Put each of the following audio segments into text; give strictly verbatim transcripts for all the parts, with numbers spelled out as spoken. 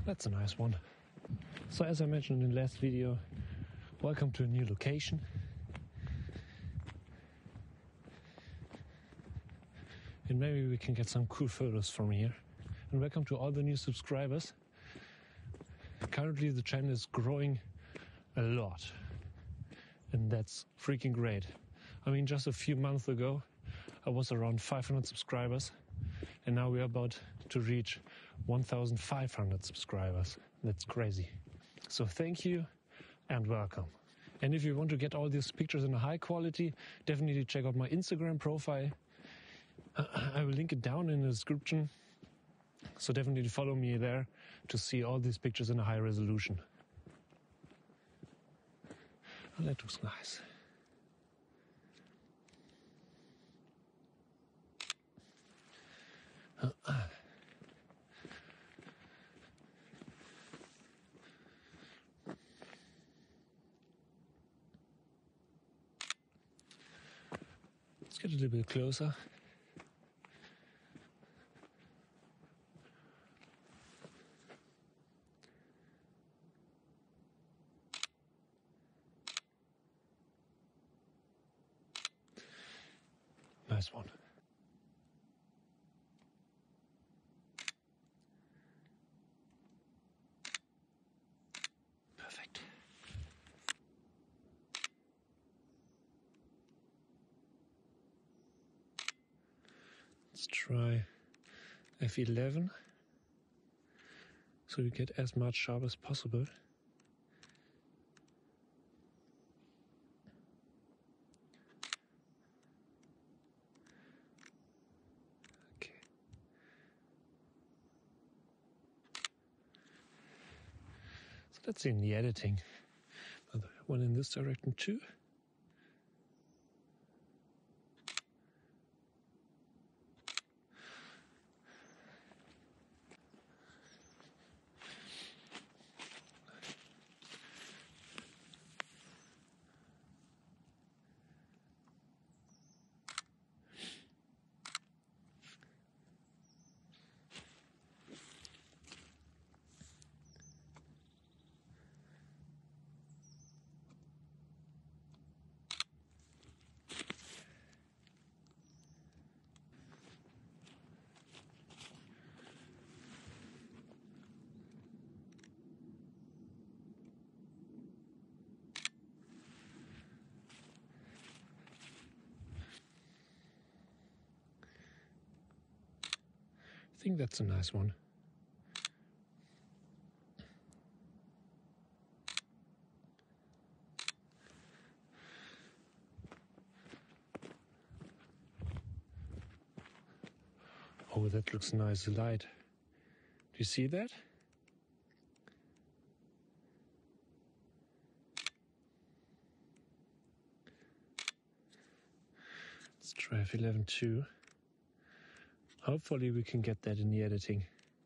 That's a nice one. So as I mentioned in the last video, welcome to a new location. And maybe we can get some cool photos from here. And welcome to all the new subscribers. Currently the channel is growing a lot. And that's freaking great. I mean, just a few months ago, I was around five hundred subscribers. And now we're about to reach one thousand five hundred subscribers. That's crazy. So thank you and welcome. And if you want to get all these pictures in a high quality, definitely check out my Instagram profile. I will link it down in the description. So definitely follow me there to see all these pictures in a high resolution. Oh, that looks nice. Uh, Let's get a little bit closer. Nice one. Perfect. Let's try F eleven so we get as much sharp as possible. Okay. So let's see in the editing. One in this direction too. I think that's a nice one. Oh, that looks nice, light. Do you see that? Let's try F eleven too. Hopefully we can get that in the editing.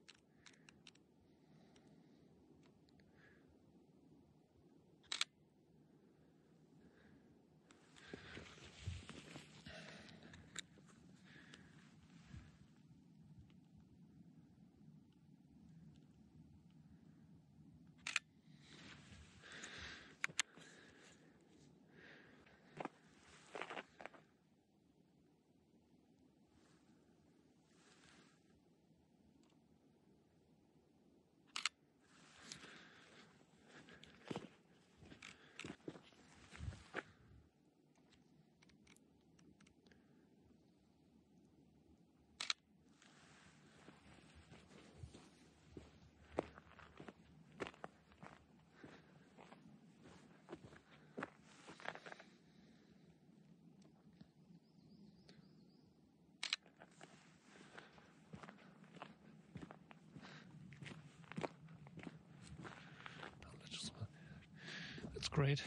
That's great.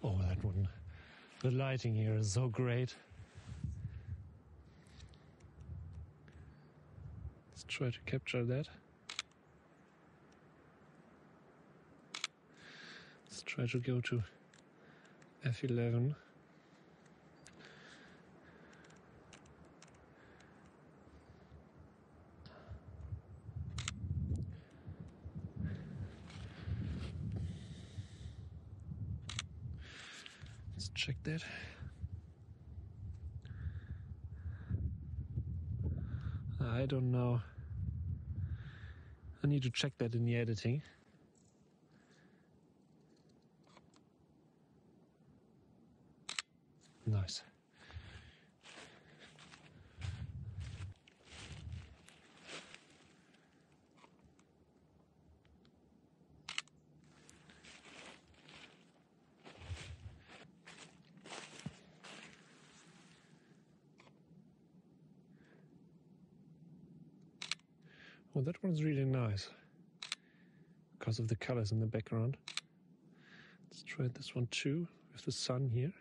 Oh, that one. The lighting here is so great. Let's try to capture that. Let's try to go to F eleven. Let's check that. I don't know. I need to check that in the editing. Nice. Well, that one's really nice because of the colors in the background. Let's try this one too with the sun here.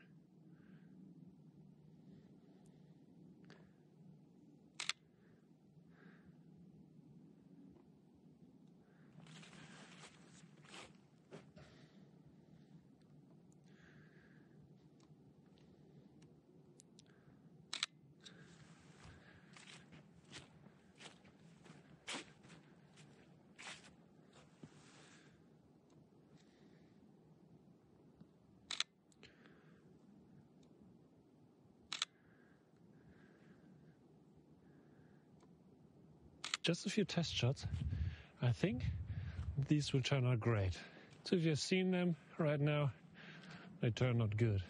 Just a few test shots. I think these will turn out great. So if you've seen them right now, they turn out good.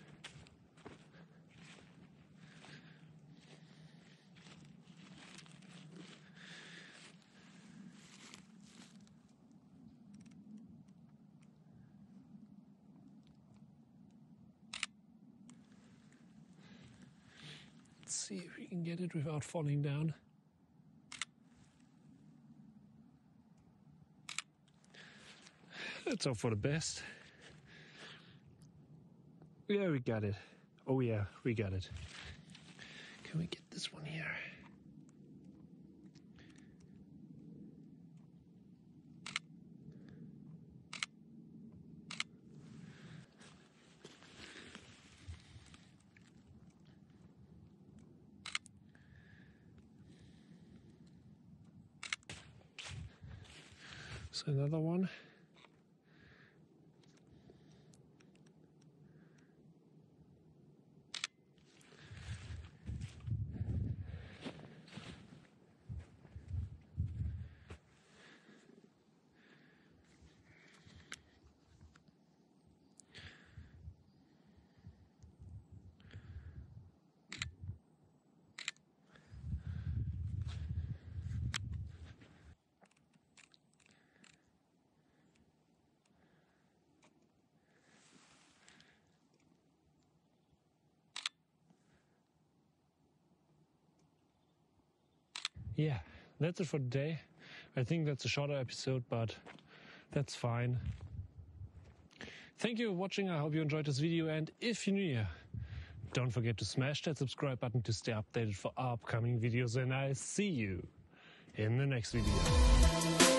Let's see if we can get it without falling down. Let's hope for the best. Yeah, we got it. Oh yeah, we got it. Can we get this one here? So another one. Yeah, that's it for today. I think that's a shorter episode, but that's fine. Thank you for watching. I hope you enjoyed this video, and if you're new here, don't forget to smash that subscribe button to stay updated for upcoming videos, and I'll see you in the next video.